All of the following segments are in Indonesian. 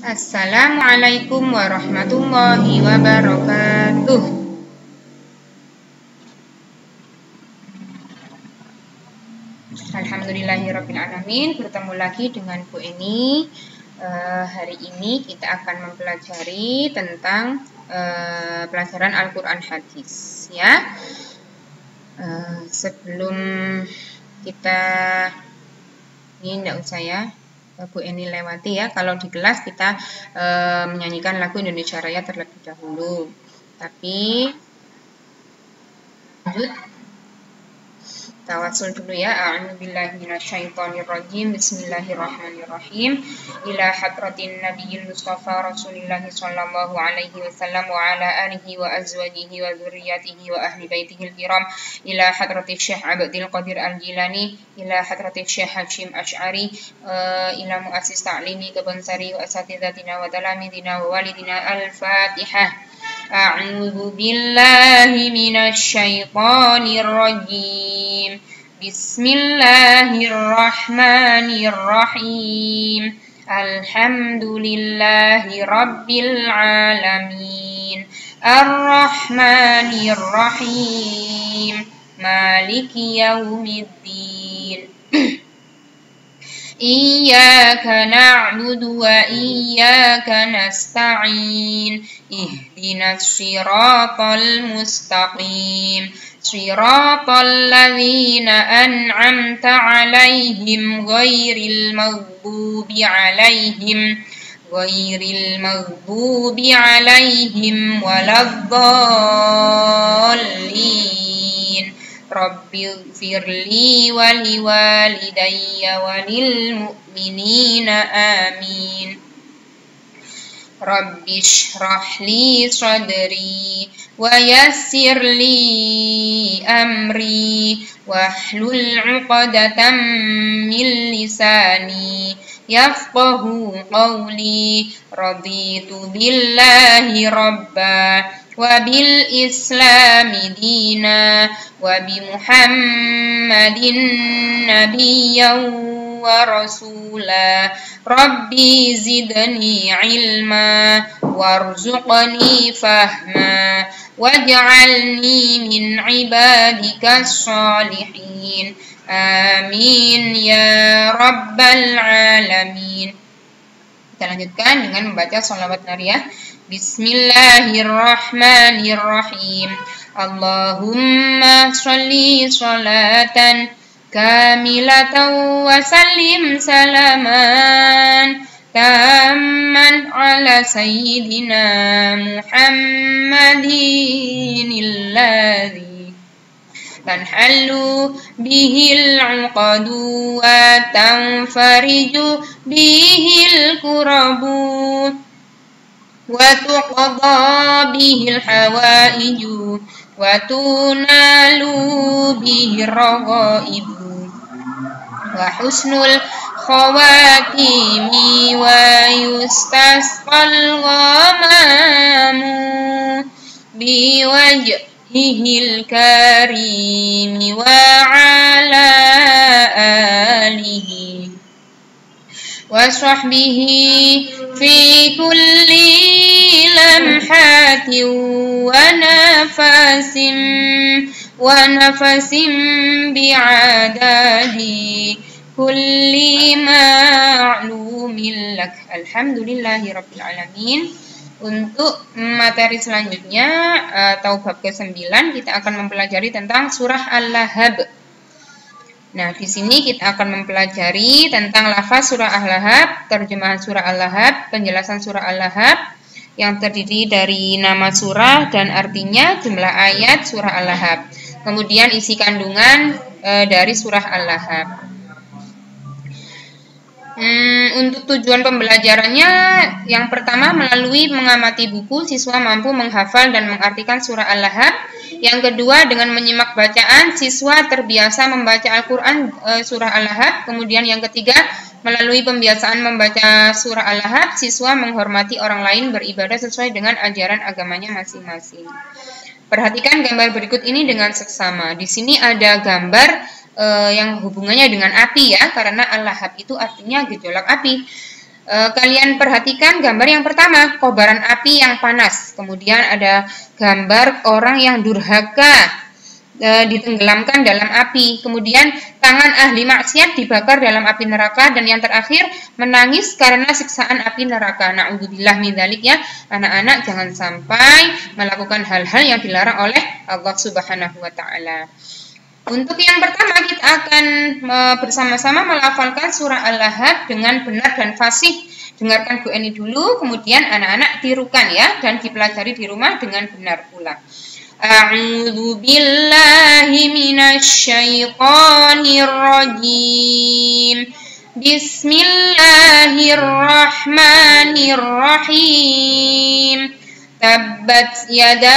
Assalamualaikum warahmatullahi wabarakatuh. Alhamdulillahirrabbilalamin. Bertemu lagi dengan Bu Eni. Hari ini kita akan mempelajari tentang pelajaran Al-Quran Hadis, ya. Sebelum kita ini tidak usah ya, Bu Eni lewati ya. Kalau di kelas kita menyanyikan lagu Indonesia Raya terlebih dahulu. Tapi lanjut tawasul dulu ya. A'udzubillahi minasyaitonirrajim. Bismillahirrahmanirrahim. Ila hadratin nabiyil mustafa Rasulillahi sallallahu alaihi wasallam wa ala alihi wa azwajihi wa dzurriyyatihi wa ahli baitihil kiram. Ila hadratis Syekh Abdul Qadir Al-Jilani, ila hadratis Syekh Hashim Asy'ari, ila muassis ta'limi Kebonsari wa asatidatina wa talamidina wa walidina. Al-Fatihah. A'udzu billahi minasyaitonir rajim. Bismillahirrahmanirrahim. Alhamdulillahi rabbil alamin. Ar-Rahmanir Rahim. Maliki yaumiddin. Iyyaka na'budu wa iyyaka nasta'in. Ihdinas siratal mustaqim. Siratal ladzina an'amta 'alaihim ghairil maghdubi 'alaihim waladdallin. Rabbighfirli wa liwalidayya wa lil mu'minina amin. Rabbi shrah li sadri wa yassir li amri wahlul 'uqdatam min lisani yafqahu qawli. Raditu billahi rabba wa bil islami dina wa bi Muhammadin nabiyyan wa rasula. Rabbi zidni ilma warzuqni fahma waj'alni min ibadikas shalihin. Amin ya rabbal alamin. Kita lanjutkan dengan membaca sholawat nariyah. Bismillahirrahmanirrahim. Allahumma sholli sholatan kamilatan wa sallim salaman tamman ala sayyidina Muhammadin alladhi tanhallu bihil 'uqadu wa tanfariju bihil kurabu wa tuqadha bihil hawaiju wa tunalu bihir raghaibu wa husnul khawatimi wa yustasqal ghamamu biwajhihil karimi wa ala alihi wa sahbihi fi kulli lamhatin wa nafasin bi'adadi kulli ma'lumin lak. Alhamdulillahi rabbil alamin. Untuk materi selanjutnya atau bab ke-9 kita akan mempelajari tentang surah Al-Lahab. Nah, di sini kita akan mempelajari tentang lafaz surah Al-Lahab, terjemahan surah Al-Lahab, penjelasan surah Al-Lahab yang terdiri dari nama surah dan artinya, jumlah ayat surah Al-Lahab. Kemudian isi kandungan dari surah Al-Lahab. Untuk tujuan pembelajarannya, yang pertama melalui mengamati buku, siswa mampu menghafal dan mengartikan surah Al-Lahab. Yang kedua, dengan menyimak bacaan, siswa terbiasa membaca Al-Quran surah Al-Lahab. Kemudian yang ketiga, melalui pembiasaan membaca surah Al-Lahab, siswa menghormati orang lain, beribadah sesuai dengan ajaran agamanya masing-masing. Perhatikan gambar berikut ini dengan seksama. Di sini ada gambar yang hubungannya dengan api ya, karena Al-Lahab itu artinya gejolak api. Kalian perhatikan gambar yang pertama, kobaran api yang panas. Kemudian ada gambar orang yang durhaka, ditenggelamkan dalam api. Kemudian tangan ahli maksiat dibakar dalam api neraka. Dan yang terakhir, menangis karena siksaan api neraka. Na'udzubillah min dzalik ya. Anak-anak jangan sampai melakukan hal-hal yang dilarang oleh Allah Subhanahu wa taala. Untuk yang pertama, kita akan bersama-sama melafalkan surah Al-Lahab dengan benar dan fasih. Dengarkan Bu Eni dulu, kemudian anak-anak tirukan ya, dan dipelajari di rumah dengan benar pula. A'udzu billahi minasyaitonir rajim. Bismillahirrahmanirrahim. Tabbat yada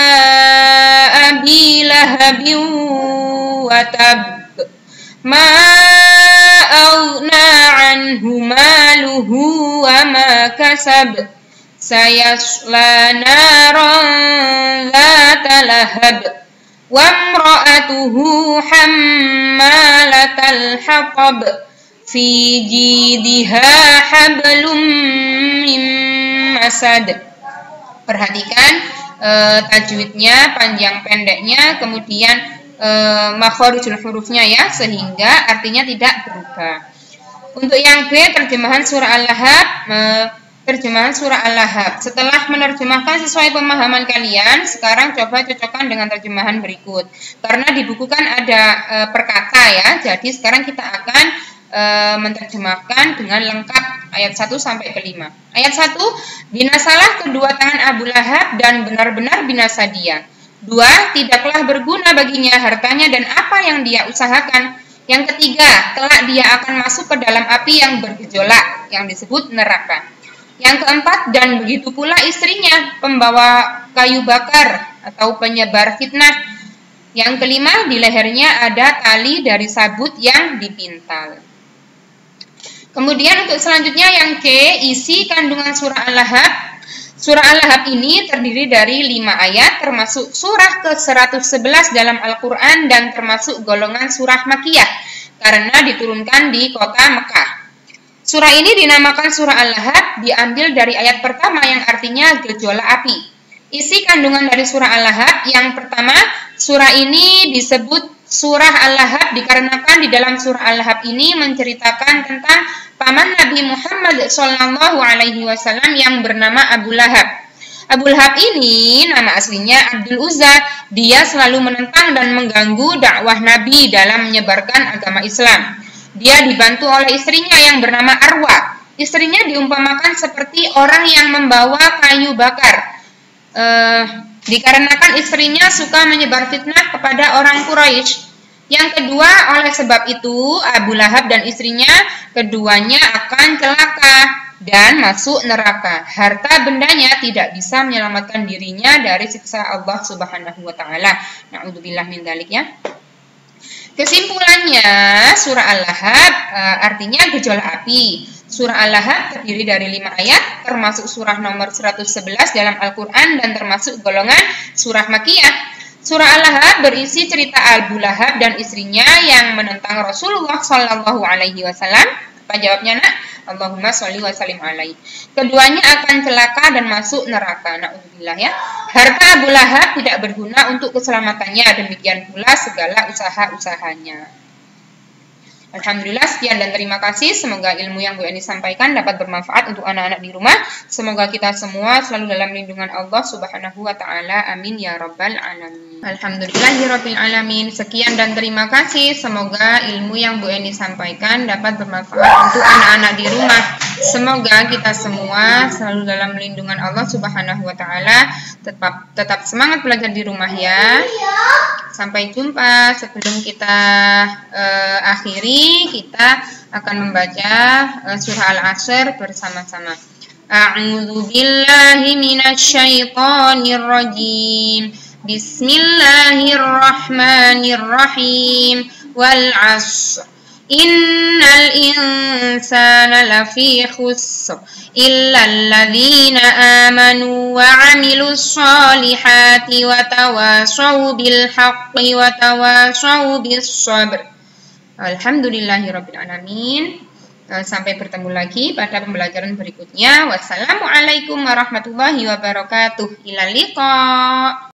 abi lahabin wa tab. Ma aghna anhu maluhu wa ma kasab. Sayasla naran dzata lahab. Wa imra'atuhu hammalatal hatab. Fi jidha hablum min masad. Perhatikan tajwidnya, panjang pendeknya, kemudian makhorijul hurufnya ya, sehingga artinya tidak berubah. Untuk yang B, terjemahan surah Al-Lahab, Setelah menerjemahkan sesuai pemahaman kalian, sekarang coba cocokkan dengan terjemahan berikut. Karena di buku kan ada perkata ya, jadi sekarang kita akan menerjemahkan dengan lengkap ayat 1 sampai ke 5. Ayat 1, binasalah kedua tangan Abu Lahab dan benar-benar binasa dia. 2, tidaklah berguna baginya hartanya dan apa yang dia usahakan. Yang ketiga, kelak dia akan masuk ke dalam api yang bergejolak yang disebut neraka. Yang keempat, dan begitu pula istrinya, pembawa kayu bakar atau penyebar fitnah. Yang kelima, di lehernya ada tali dari sabut yang dipintal. Kemudian untuk selanjutnya yang C, isi kandungan surah Al-Lahab. Surah Al-Lahab ini terdiri dari 5 ayat, termasuk surah ke-111 dalam Al-Quran dan termasuk golongan surah Makkiyah, karena diturunkan di kota Mekah. Surah ini dinamakan surah Al-Lahab, diambil dari ayat pertama yang artinya gejolak api. Isi kandungan dari surah Al-Lahab, yang pertama, surah ini disebut surah Al-Lahab dikarenakan di dalam surah Al-Lahab ini menceritakan tentang paman Nabi Muhammad SAW yang bernama Abu Lahab. Abu Lahab ini nama aslinya Abdul Uzza. Dia selalu menentang dan mengganggu dakwah Nabi dalam menyebarkan agama Islam. Dia dibantu oleh istrinya yang bernama Arwa. Istrinya diumpamakan seperti orang yang membawa kayu bakar. Dikarenakan istrinya suka menyebar fitnah kepada orang Quraisy. Yang kedua, oleh sebab itu Abu Lahab dan istrinya keduanya akan celaka dan masuk neraka. Harta bendanya tidak bisa menyelamatkan dirinya dari siksa Allah Subhanahu wa taala. Na'udzubillah min dzalik ya. Kesimpulannya, surah Al-Lahab artinya gejolak api. Surah Al-Lahab terdiri dari 5 ayat, termasuk surah nomor 111 dalam Al-Quran dan termasuk golongan surah Makkiyah. Surah Al-Lahab berisi cerita Abu Lahab dan istrinya yang menentang Rasulullah Shallallahu Alaihi Wasallam. Apa jawabnya nak? Allahumma sholli wa sallim alaihi. Keduanya akan celaka dan masuk neraka. Na'udzubillah ya. Harta Abu Lahab tidak berguna untuk keselamatannya, demikian pula segala usaha-usahanya. Alhamdulillah, sekian dan terima kasih. Semoga ilmu yang Bu Eni sampaikan dapat bermanfaat untuk anak-anak di rumah. Semoga kita semua selalu dalam lindungan Allah Subhanahu wa taala. Amin ya rabbal alamin. Alhamdulillahirabbil alamin. Sekian dan terima kasih. Semoga ilmu yang Bu Eni sampaikan dapat bermanfaat untuk anak-anak di rumah. Semoga kita semua selalu dalam lindungan Allah Subhanahu wa taala. Tetap semangat belajar di rumah ya. Sampai jumpa. Sebelum kita akhiri, kita akan membaca surah Al-Asr bersama-sama. A'udzu billahi minasyaitonir rajim. Bismillahirrahmanirrahim. Wal 'ashr. Innal insana lafi khusr illa alladzina amanu wa 'amilus solihati wa tawashaw bil haqqi wa tawashaw bis sabr. Alhamdulillahirabbil alamin. Sampai bertemu lagi pada pembelajaran berikutnya. Wassalamualaikum warahmatullahi wabarakatuh. Ilal liqa.